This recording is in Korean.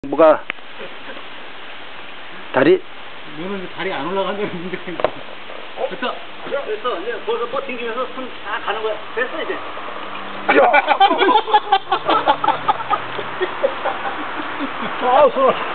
뭐가 다리 너는 다리 안 올라간다는데. 됐다. 됐어. 이제 거기서 버팅기면서 손 다 가는 거야. 됐어 이제. 아, 손.